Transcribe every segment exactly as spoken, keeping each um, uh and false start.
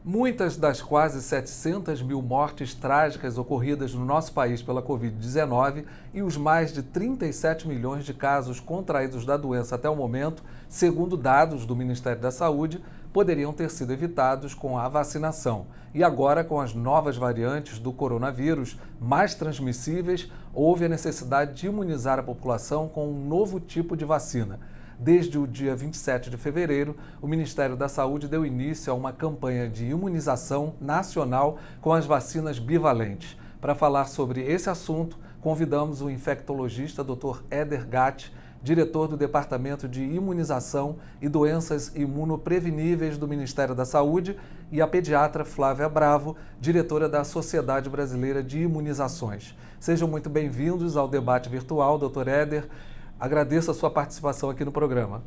Muitas das quase setecentas mil mortes trágicas ocorridas no nosso país pela covid dezenove e os mais de trinta e sete milhões de casos contraídos da doença até o momento, segundo dados do Ministério da Saúde, poderiam ter sido evitados com a vacinação. E agora, com as novas variantes do coronavírus mais transmissíveis, houve a necessidade de imunizar a população com um novo tipo de vacina. Desde o dia vinte e sete de fevereiro, o Ministério da Saúde deu início a uma campanha de imunização nacional com as vacinas bivalentes. Para falar sobre esse assunto, convidamos o infectologista doutor Éder Gatti, diretor do Departamento de Imunização e Doenças Imunopreveníveis do Ministério da Saúde, e a pediatra Flávia Bravo, diretora da Sociedade Brasileira de Imunizações. Sejam muito bem-vindos ao debate virtual, doutor Éder. Agradeço a sua participação aqui no programa.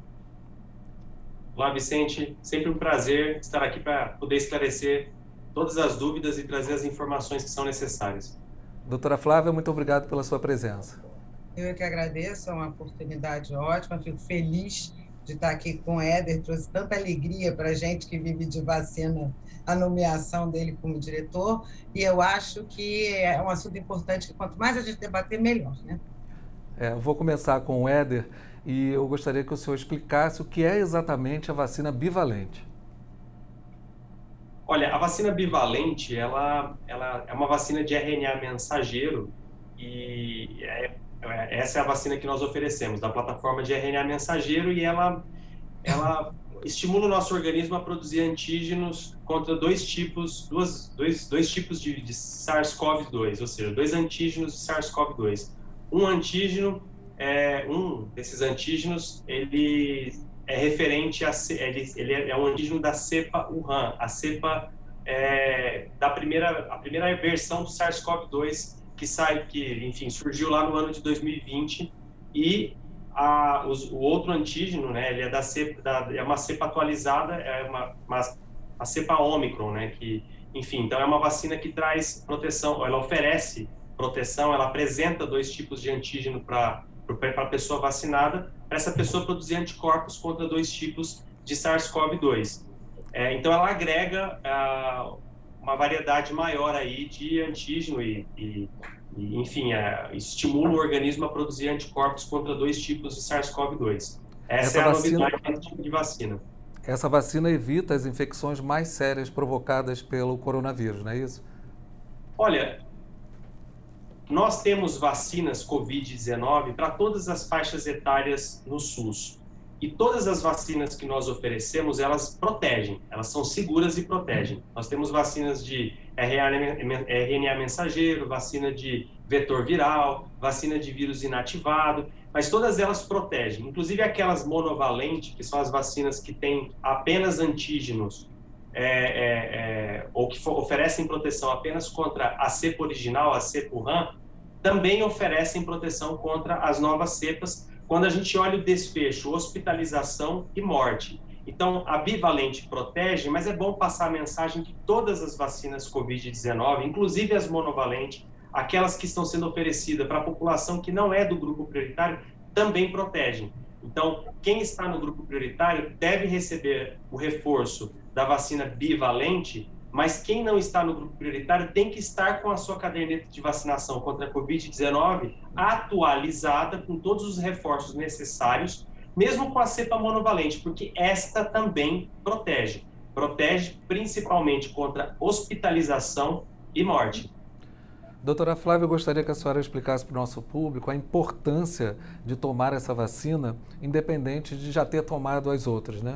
Olá, Vicente. Sempre um prazer estar aqui para poder esclarecer todas as dúvidas e trazer as informações que são necessárias. Doutora Flávia, muito obrigado pela sua presença. Eu é que agradeço, é uma oportunidade ótima, fico feliz de estar aqui com o Éder, trouxe tanta alegria para a gente que vive de vacina, a nomeação dele como diretor, e eu acho que é um assunto importante, que quanto mais a gente debater, melhor, né? É, eu vou começar com o Éder e eu gostaria que o senhor explicasse o que é exatamente a vacina bivalente. Olha, a vacina bivalente, ela, ela é uma vacina de R N A mensageiro e é, é, essa é a vacina que nós oferecemos, da plataforma de R N A mensageiro, e ela, ela estimula o nosso organismo a produzir antígenos contra dois tipos, duas, dois, dois tipos de, de SARS-CoV dois, ou seja, dois antígenos de SARS-CoV dois. Um antígeno, é, um desses antígenos, ele é referente a, ele, ele é um antígeno da cepa Wuhan, a cepa é, da primeira, a primeira versão do SARS-CoV dois que sai, que, enfim, surgiu lá no ano de dois mil e vinte, e a, os, o outro antígeno, né, ele é da cepa, da, é uma cepa atualizada, é uma, uma a cepa Omicron, né, que, enfim, então é uma vacina que traz proteção, ela oferece proteção, ela apresenta dois tipos de antígeno para a pessoa vacinada, para essa pessoa produzir anticorpos contra dois tipos de SARS-CoV dois. É, então, ela agrega ah, uma variedade maior aí de antígeno e, e, e enfim, é, estimula o organismo a produzir anticorpos contra dois tipos de SARS-CoV dois. Essa, essa é a vacina... novidade desse tipo de vacina. Essa vacina evita as infecções mais sérias provocadas pelo coronavírus, não é isso? Olha, nós temos vacinas covid dezenove para todas as faixas etárias no SUS. E todas as vacinas que nós oferecemos, elas protegem, elas são seguras e protegem. Nós temos vacinas de R N A mensageiro, vacina de vetor viral, vacina de vírus inativado, mas todas elas protegem. Inclusive aquelas monovalentes, que são as vacinas que têm apenas antígenos, É, é, é, ou que for, oferecem proteção apenas contra a cepa original, a cepa Wuhan, também oferecem proteção contra as novas cepas, quando a gente olha o desfecho, hospitalização e morte. Então, a bivalente protege, mas é bom passar a mensagem que todas as vacinas covid dezenove, inclusive as monovalentes, aquelas que estão sendo oferecidas para a população que não é do grupo prioritário, também protegem. Então, quem está no grupo prioritário deve receber o reforço da vacina bivalente, mas quem não está no grupo prioritário tem que estar com a sua caderneta de vacinação contra a covid dezenove atualizada, com todos os reforços necessários, mesmo com a cepa monovalente, porque esta também protege. Protege principalmente contra hospitalização e morte. Doutora Flávia, eu gostaria que a senhora explicasse para o nosso público a importância de tomar essa vacina, independente de já ter tomado as outras, né?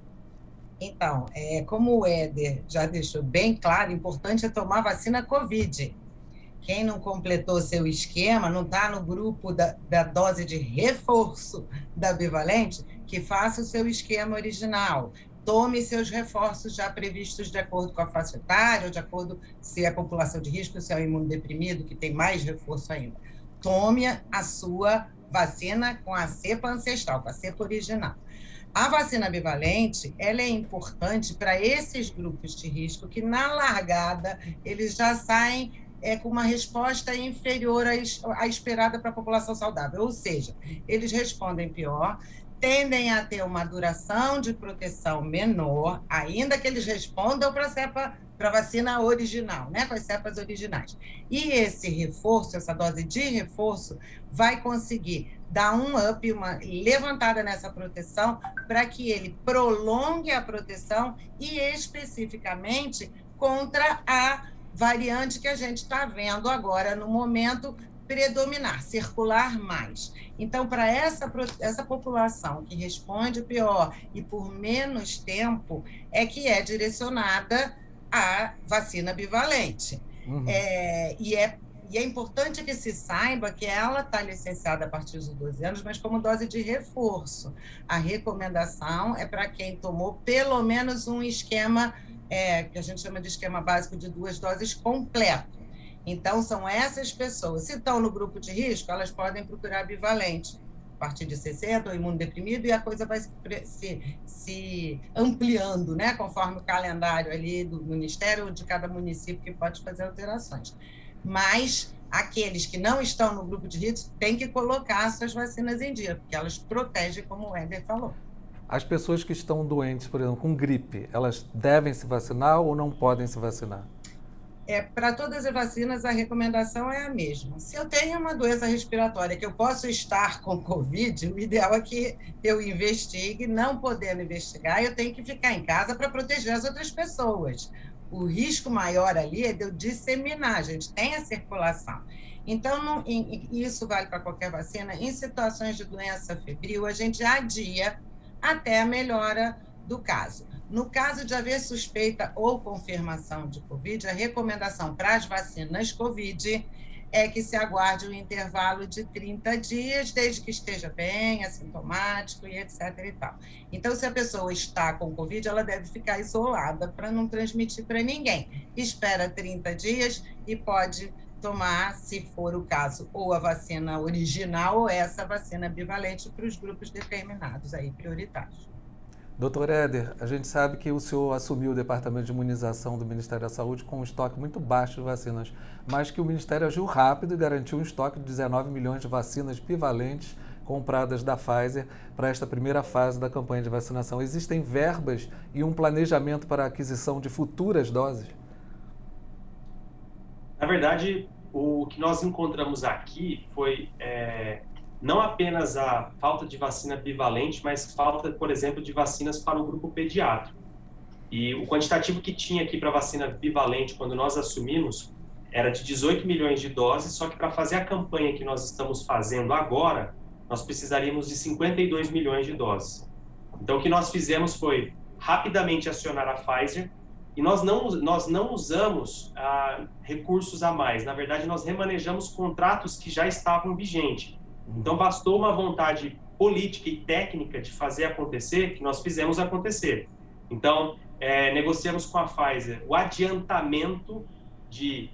Então, é, como o Éder já deixou bem claro, o importante é tomar vacina Covid. Quem não completou seu esquema, não está no grupo da, da dose de reforço da bivalente, que faça o seu esquema original. Tome seus reforços já previstos de acordo com a faixa etária, ou de acordo se é a população de risco, se é o imunodeprimido, que tem mais reforço ainda. Tome a sua vacina com a cepa ancestral, com a cepa original. A vacina bivalente, ela é importante para esses grupos de risco que, na largada, eles já saem é, com uma resposta inferior à, à esperada para a população saudável. Ou seja, eles respondem pior, tendem a ter uma duração de proteção menor, ainda que eles respondam para a cepa, para a vacina original, né, com as cepas originais. E esse reforço, essa dose de reforço, vai conseguir dar um up, uma levantada nessa proteção, para que ele prolongue a proteção e especificamente contra a variante que a gente está vendo agora no momento predominar, circular mais. Então, para essa, essa população que responde pior e por menos tempo, é que é direcionada a vacina bivalente. Uhum. É, e, é, e é importante que se saiba que ela está licenciada a partir dos doze anos, mas como dose de reforço. A recomendação é para quem tomou pelo menos um esquema, é, que a gente chama de esquema básico de duas doses completo. Então, são essas pessoas. Se estão no grupo de risco, elas podem procurar bivalente a partir de sessenta, ou imunodeprimido, e a coisa vai se, se, se ampliando, né, conforme o calendário ali do Ministério ou de cada município que pode fazer alterações. Mas aqueles que não estão no grupo de risco têm que colocar suas vacinas em dia, porque elas protegem, como o Éder falou. As pessoas que estão doentes, por exemplo, com gripe, elas devem se vacinar ou não podem se vacinar? É, para todas as vacinas, a recomendação é a mesma. Se eu tenho uma doença respiratória que eu posso estar com Covid, o ideal é que eu investigue. Não podendo investigar, eu tenho que ficar em casa para proteger as outras pessoas. O risco maior ali é de eu disseminar, a gente tem a circulação. Então, não, isso vale para qualquer vacina. Em situações de doença febril, a gente adia até a melhora do caso. No caso de haver suspeita ou confirmação de Covid, a recomendação para as vacinas Covid é que se aguarde um intervalo de trinta dias, desde que esteja bem, assintomático e etc e tal. Então, se a pessoa está com Covid, ela deve ficar isolada para não transmitir para ninguém. Espera trinta dias e pode tomar, se for o caso, ou a vacina original ou essa vacina bivalente para os grupos determinados, aí, prioritários. Doutor Éder, a gente sabe que o senhor assumiu o Departamento de Imunização do Ministério da Saúde com um estoque muito baixo de vacinas, mas que o Ministério agiu rápido e garantiu um estoque de dezenove milhões de vacinas bivalentes compradas da Pfizer para esta primeira fase da campanha de vacinação. Existem verbas e um planejamento para a aquisição de futuras doses? Na verdade, o que nós encontramos aqui foi... É... não apenas a falta de vacina bivalente, mas falta, por exemplo, de vacinas para o grupo pediátrico. E o quantitativo que tinha aqui para vacina bivalente, quando nós assumimos, era de dezoito milhões de doses, só que para fazer a campanha que nós estamos fazendo agora, nós precisaríamos de cinquenta e dois milhões de doses. Então, o que nós fizemos foi rapidamente acionar a Pfizer, e nós não, nós não usamos ah, recursos a mais. Na verdade, nós remanejamos contratos que já estavam vigentes. Então, bastou uma vontade política e técnica de fazer acontecer, que nós fizemos acontecer. Então, é, negociamos com a Pfizer o adiantamento de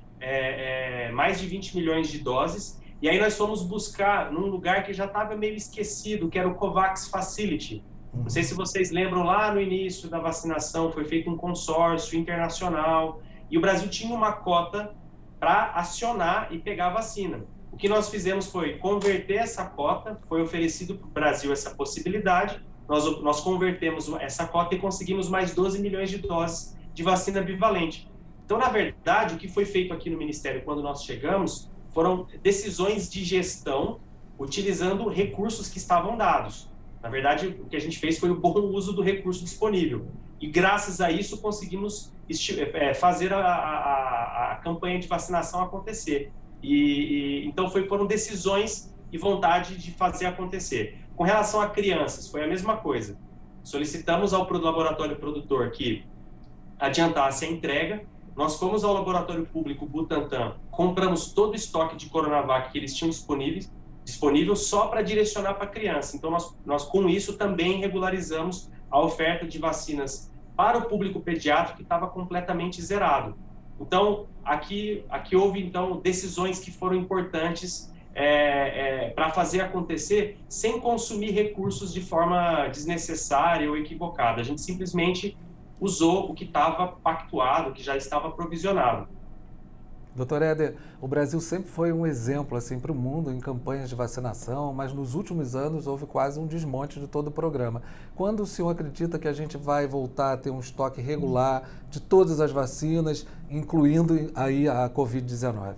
é, é, mais de vinte milhões de doses, e aí nós fomos buscar num lugar que já estava meio esquecido, que era o COVAX Facility. Não sei se vocês lembram, lá no início da vacinação foi feito um consórcio internacional, e o Brasil tinha uma cota para acionar e pegar a vacina. O que nós fizemos foi converter essa cota, foi oferecido para o Brasil essa possibilidade, nós, nós convertemos essa cota e conseguimos mais doze milhões de doses de vacina bivalente. Então, na verdade, o que foi feito aqui no Ministério quando nós chegamos foram decisões de gestão utilizando recursos que estavam dados. Na verdade, o que a gente fez foi o bom uso do recurso disponível. E, graças a isso, conseguimos fazer a, a, a campanha de vacinação acontecer. E, e, então foi, foram decisões e vontade de fazer acontecer. Com relação a crianças, foi a mesma coisa. Solicitamos ao laboratório produtor que adiantasse a entrega. Nós fomos ao laboratório público Butantan, compramos todo o estoque de Coronavac que eles tinham disponíveis, disponível só para direcionar para a criança. Então, nós, nós com isso também regularizamos a oferta de vacinas para o público pediátrico que estava completamente zerado. Então, aqui, aqui houve, então, decisões que foram importantes é, é, para fazer acontecer sem consumir recursos de forma desnecessária ou equivocada. A gente simplesmente usou o que estava pactuado, o que já estava provisionado. Doutor Éder, o Brasil sempre foi um exemplo assim, para o mundo em campanhas de vacinação, mas nos últimos anos houve quase um desmonte de todo o programa. Quando o senhor acredita que a gente vai voltar a ter um estoque regular de todas as vacinas, incluindo aí a covid dezenove?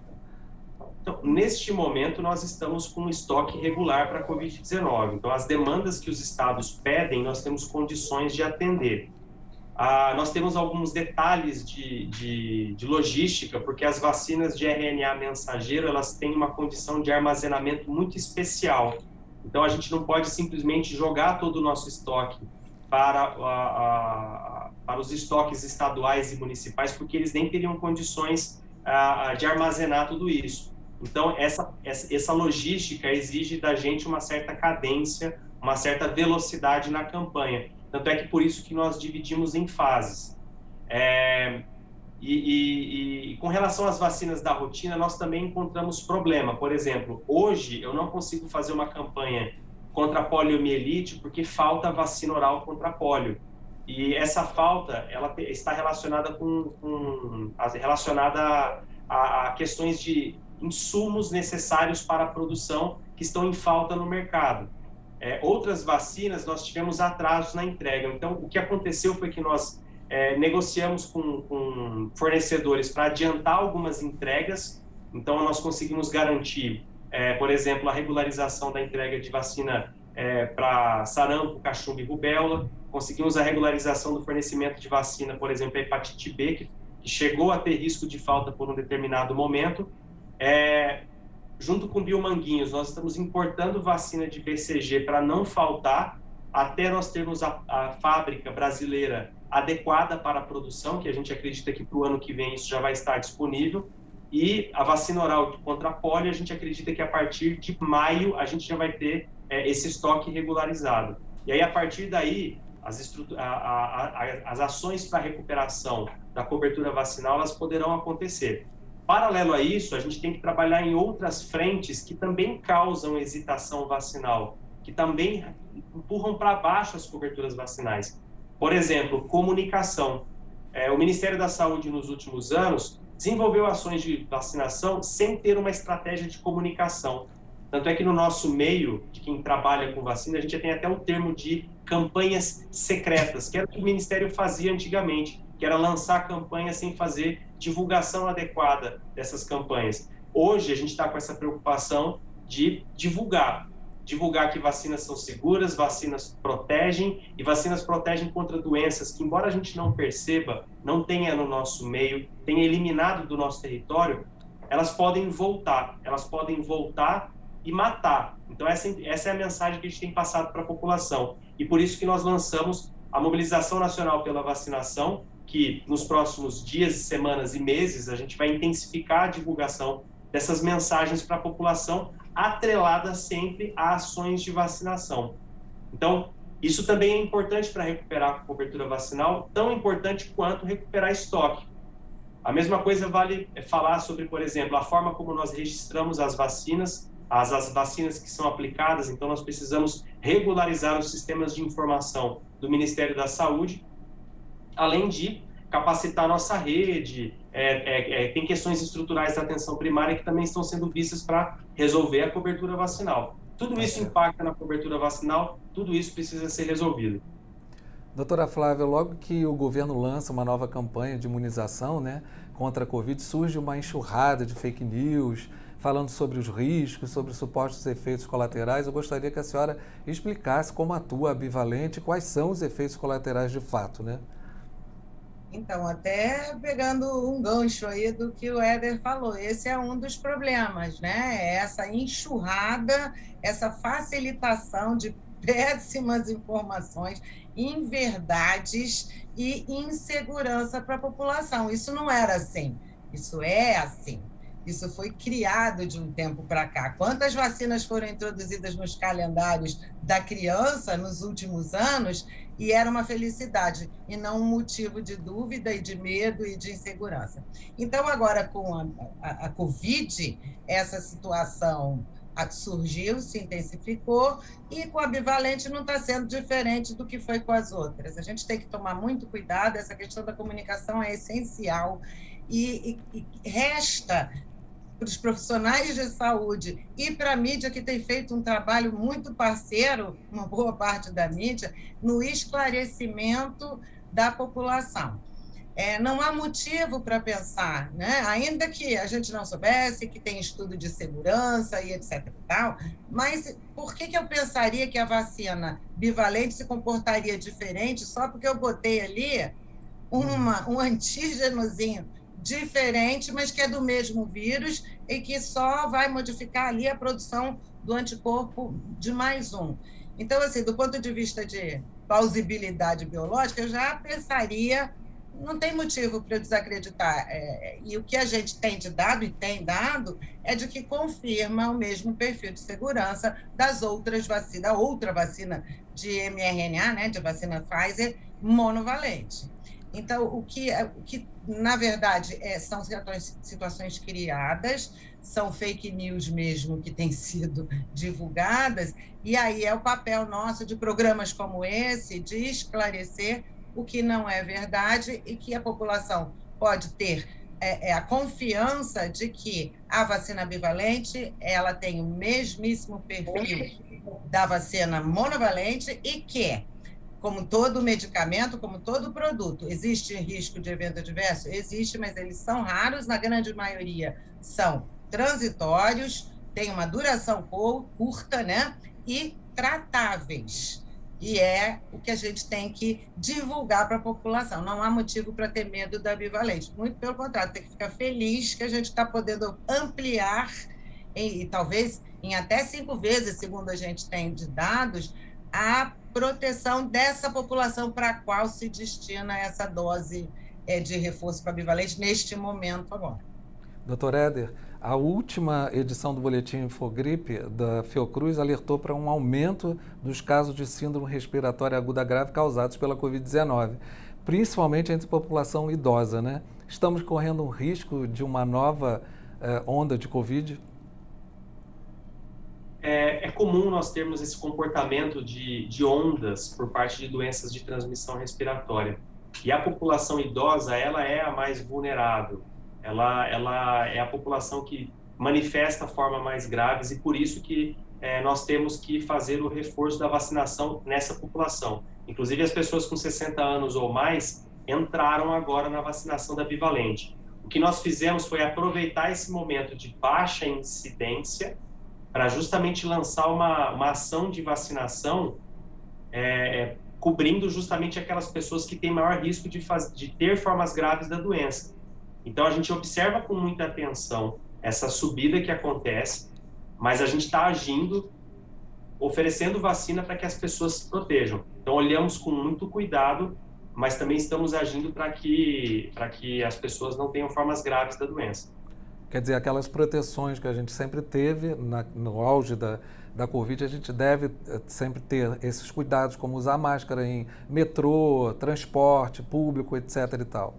Então, neste momento, nós estamos com um estoque regular para a covid dezenove. Então, as demandas que os estados pedem, nós temos condições de atender. Ah, nós temos alguns detalhes de, de, de logística, porque as vacinas de R N A mensageiro, elas têm uma condição de armazenamento muito especial. Então, a gente não pode simplesmente jogar todo o nosso estoque para, a, a, para os estoques estaduais e municipais, porque eles nem teriam condições a, de armazenar tudo isso. Então, essa, essa, essa logística exige da gente uma certa cadência, uma certa velocidade na campanha. Tanto é que por isso que nós dividimos em fases. É, e, e, e com relação às vacinas da rotina, nós também encontramos problema. Por exemplo, hoje eu não consigo fazer uma campanha contra a poliomielite porque falta vacina oral contra a polio. E essa falta, ela está relacionada com, com relacionada a, a questões de insumos necessários para a produção que estão em falta no mercado. É, outras vacinas, nós tivemos atrasos na entrega. Então, o que aconteceu foi que nós é, negociamos com, com fornecedores para adiantar algumas entregas. Então, nós conseguimos garantir, é, por exemplo, a regularização da entrega de vacina é, para sarampo, cachumba e rubéola. Conseguimos a regularização do fornecimento de vacina, por exemplo, a hepatite B, que, que chegou a ter risco de falta por um determinado momento. É, junto com Biomanguinhos, nós estamos importando vacina de B C G para não faltar, até nós termos a, a fábrica brasileira adequada para a produção, que a gente acredita que para o ano que vem isso já vai estar disponível, e a vacina oral contra a polio, a gente acredita que a partir de maio a gente já vai ter é, esse estoque regularizado. E aí, a partir daí, as, a, a, a, as ações para recuperação da cobertura vacinal, elas poderão acontecer. Paralelo a isso, a gente tem que trabalhar em outras frentes que também causam hesitação vacinal, que também empurram para baixo as coberturas vacinais. Por exemplo, comunicação. É, o Ministério da Saúde, nos últimos anos, desenvolveu ações de vacinação sem ter uma estratégia de comunicação. Tanto é que no nosso meio, de quem trabalha com vacina, a gente já tem até um termo de campanhas secretas, que era o que o Ministério fazia antigamente, que era lançar campanhas sem fazer divulgação adequada dessas campanhas. Hoje, a gente está com essa preocupação de divulgar. Divulgar que vacinas são seguras, vacinas protegem, e vacinas protegem contra doenças que, embora a gente não perceba, não tenha no nosso meio, tenha eliminado do nosso território, elas podem voltar. Elas podem voltar e matar. Então, essa, essa é a mensagem que a gente tem passado para a população. E por isso que nós lançamos a Mobilização Nacional pela Vacinação, que nos próximos dias, semanas e meses a gente vai intensificar a divulgação dessas mensagens para a população, atrelada sempre a ações de vacinação. Então, isso também é importante para recuperar a cobertura vacinal, tão importante quanto recuperar estoque. A mesma coisa vale falar sobre, por exemplo, a forma como nós registramos as vacinas, as, as vacinas que são aplicadas. Então, nós precisamos regularizar os sistemas de informação do Ministério da Saúde, além de capacitar a nossa rede. É, é, é, tem questões estruturais da atenção primária que também estão sendo vistas para resolver a cobertura vacinal. Tudo isso impacta na cobertura vacinal, tudo isso precisa ser resolvido. Doutora Flávia, logo que o governo lança uma nova campanha de imunização, né, contra a Covid, surge uma enxurrada de fake news, falando sobre os riscos, sobre os supostos efeitos colaterais. Eu gostaria que a senhora explicasse como atua a Bivalente e quais são os efeitos colaterais de fato, né? Então, até pegando um gancho aí do que o Éder falou, esse é um dos problemas, né? Essa enxurrada, essa facilitação de péssimas informações, inverdades e insegurança para a população. Isso não era assim, isso é assim. Isso foi criado de um tempo para cá. Quantas vacinas foram introduzidas nos calendários da criança nos últimos anos e era uma felicidade e não um motivo de dúvida e de medo e de insegurança. Então, agora com a, a, a Covid, essa situação surgiu, se intensificou, e com a bivalente não está sendo diferente do que foi com as outras. A gente tem que tomar muito cuidado, essa questão da comunicação é essencial, e, e, e resta para os profissionais de saúde e para a mídia, que tem feito um trabalho muito parceiro, uma boa parte da mídia, no esclarecimento da população. É, não há motivo para pensar, né? Ainda que a gente não soubesse, que tem estudo de segurança e etc e tal, mas por que, que eu pensaria que a vacina bivalente se comportaria diferente só porque eu botei ali uma, um antígenozinho diferente, mas que é do mesmo vírus e que só vai modificar ali a produção do anticorpo de mais um? Então, assim, do ponto de vista de plausibilidade biológica, eu já pensaria, não tem motivo para eu desacreditar. É, e o que a gente tem de dado, e tem dado, é de que confirma o mesmo perfil de segurança das outras vacinas, da outra vacina de mRNA, né, de vacina Pfizer, monovalente. Então, o que, o que na verdade, é, são situações, situações criadas, são fake news mesmo que têm sido divulgadas, e aí é o papel nosso de programas como esse, de esclarecer o que não é verdade e que a população pode ter é, é a confiança de que a vacina bivalente ela tem o mesmíssimo perfil da vacina monovalente e que, como todo medicamento, como todo produto, existe risco de evento adverso? Existe, mas eles são raros, na grande maioria são transitórios, têm uma duração curta, né? E tratáveis. E é o que a gente tem que divulgar para a população. Não há motivo para ter medo da bivalente. Muito pelo contrário, tem que ficar feliz que a gente está podendo ampliar, e, e talvez em até cinco vezes, segundo a gente tem de dados, a proteção dessa população para a qual se destina essa dose é, de reforço para bivalente neste momento agora. doutor Éder, a última edição do Boletim Infogripe da Fiocruz alertou para um aumento dos casos de síndrome respiratória aguda grave causados pela covid dezenove, principalmente entre a população idosa, né? Estamos correndo um risco de uma nova eh, onda de Covid? É, é comum nós termos esse comportamento de, de ondas por parte de doenças de transmissão respiratória. E a população idosa, ela é a mais vulnerável. Ela, ela é a população que manifesta formas mais graves e por isso que é, nós temos que fazer o reforço da vacinação nessa população. Inclusive, as pessoas com sessenta anos ou mais entraram agora na vacinação da bivalente. O que nós fizemos foi aproveitar esse momento de baixa incidência para justamente lançar uma, uma ação de vacinação é, cobrindo justamente aquelas pessoas que têm maior risco de, faz, de ter formas graves da doença. Então, a gente observa com muita atenção essa subida que acontece, mas a gente está agindo, oferecendo vacina para que as pessoas se protejam. Então, olhamos com muito cuidado, mas também estamos agindo para que, para que as pessoas não tenham formas graves da doença. Quer dizer, aquelas proteções que a gente sempre teve na, no auge da, da Covid, a gente deve sempre ter esses cuidados, como usar máscara em metrô, transporte público, etc e tal.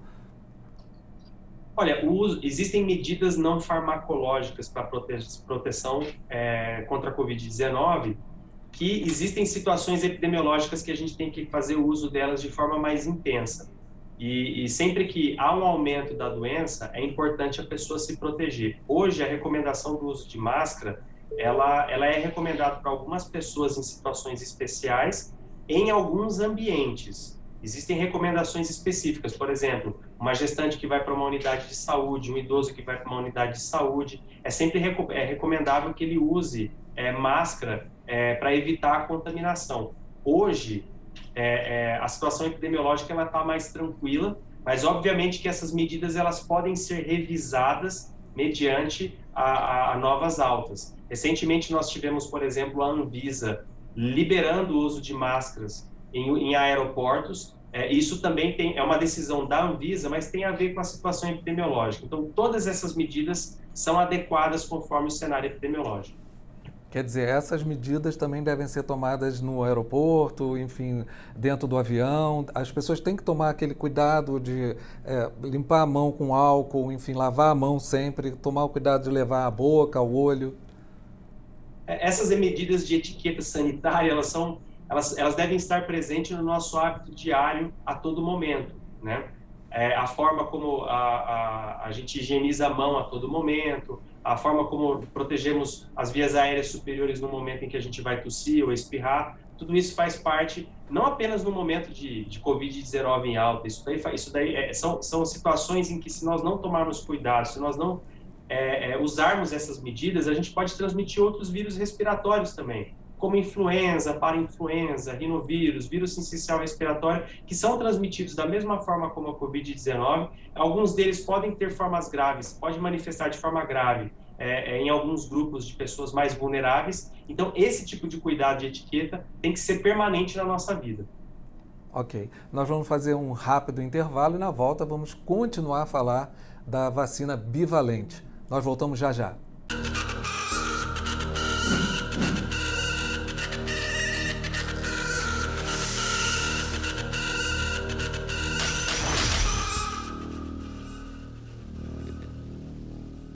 Olha, o, existem medidas não farmacológicas para prote, proteção é, contra a covid dezenove, que existem situações epidemiológicas que a gente tem que fazer o uso delas de forma mais intensa. E, e sempre que há um aumento da doença, é importante a pessoa se proteger. Hoje, a recomendação do uso de máscara, ela, ela é recomendada para algumas pessoas em situações especiais, em alguns ambientes. Existem recomendações específicas, por exemplo, uma gestante que vai para uma unidade de saúde, um idoso que vai para uma unidade de saúde, é sempre reco é recomendável que ele use é, máscara é, para evitar a contaminação. Hoje, é, é, a situação epidemiológica ela está mais tranquila, mas obviamente que essas medidas elas podem ser revisadas mediante a, a, a novas altas. Recentemente nós tivemos, por exemplo, a Anvisa liberando o uso de máscaras em, em aeroportos. É, isso também tem, é uma decisão da Anvisa, mas tem a ver com a situação epidemiológica. Então, todas essas medidas são adequadas conforme o cenário epidemiológico. Quer dizer, essas medidas também devem ser tomadas no aeroporto, enfim, dentro do avião. As pessoas têm que tomar aquele cuidado de é, limpar a mão com álcool, enfim, lavar a mão sempre, tomar o cuidado de levar a boca, o olho. essas medidas de etiqueta sanitária, elas são, elas, elas devem estar presentes no nosso hábito diário a todo momento, né? É, a forma como a, a, a gente higieniza a mão a todo momento, a forma como protegemos as vias aéreas superiores no momento em que a gente vai tossir ou espirrar, tudo isso faz parte, não apenas no momento de, de covid dezenove em alta, isso daí, isso daí é, são, são situações em que, se nós não tomarmos cuidado, se nós não é, é, usarmos essas medidas, a gente pode transmitir outros vírus respiratórios também, como influenza, parainfluenza, rinovírus, vírus sincicial respiratório, que são transmitidos da mesma forma como a covid dezenove. Alguns deles podem ter formas graves, pode manifestar de forma grave é, é, em alguns grupos de pessoas mais vulneráveis. Então, esse tipo de cuidado de etiqueta tem que ser permanente na nossa vida. Ok. Nós vamos fazer um rápido intervalo e, na volta, vamos continuar a falar da vacina bivalente. Nós voltamos já já.